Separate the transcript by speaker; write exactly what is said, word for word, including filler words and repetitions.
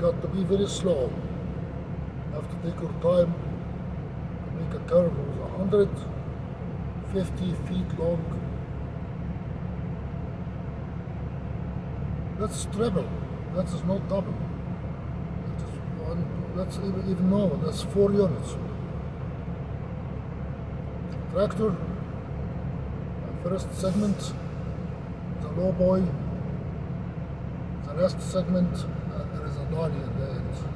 Speaker 1: got to be very slow. You have to take your time to make a curve with one hundred fifty feet long. That's treble, that is not double. That is one, that's even, even more, that's four units. Tractor, first segment, the low boy, the rest segment, and there is a dolly at the end.